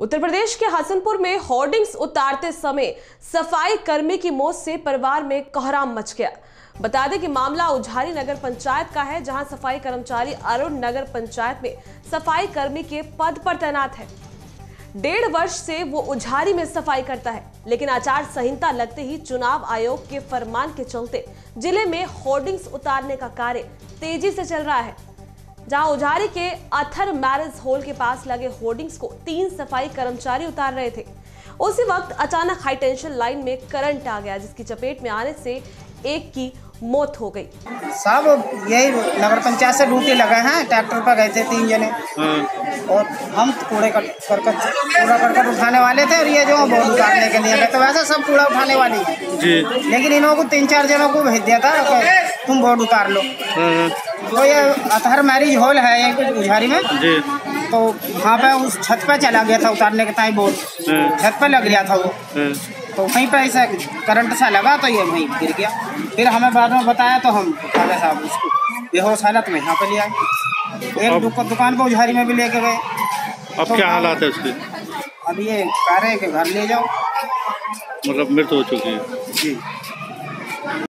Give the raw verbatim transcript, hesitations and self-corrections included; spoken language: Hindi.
उत्तर प्रदेश के हसनपुर में होर्डिंग्स उतारते समय सफाई कर्मी की मौत से परिवार में कोहराम मच गया। बता दें कि मामला उझारी नगर पंचायत का है, जहां सफाई कर्मचारी अरुण नगर पंचायत में सफाई कर्मी के पद पर तैनात है। डेढ़ वर्ष से वो उझारी में सफाई करता है, लेकिन आचार संहिता लगते ही चुनाव आयोग के फरमान के चलते जिले में होर्डिंग्स उतारने का कार्य तेजी से चल रहा है। जहां उझारी के अथर मैरिज हॉल के पास लगे होर्डिंग्स को तीन सफाई कर्मचारी उतार रहे थे। उसी वक्त अचानक हाई टेंशन लाइन में करंट आ गया, जिसकी चपेट में आने से एक की मौत हो गई। साहब यही नगर पंचायत से ड्यूटी लगे हैं, ट्रैक्टर पर गए थे तीन जने और हम कूड़े कर करकट कूड़ा करकट उठाने वाले थे और ये जो बोर्ड उतारने के लिए गए तो वैसे सब कूड़ा उठाने वाले जी, लेकिन इन्हों को तीन चार जनों को भेज दिया था कि तुम बोर्ड उतार लो। तो ये अतहर मैरिज हॉल है एक उझारी में जी, तो वहाँ पे उस छत पे चला गया था उतारने के टाइम, बोर्ड छत पे लग गया था वो, तो वहीं पे ऐसा करंट सा लगा तो ये वहीं गिर गया। फिर हमें बाद में बताया तो हम खाले साहब उसको बेहोश हालत में यहाँ पे ले आए, एक दुक, दुकान पे उझारी में भी लेके गए। अब तो क्या हालात है उसके? अब ये कह रहे हैं कि घर ले जाओ, मतलब मृत्यु हो चुकी है जी।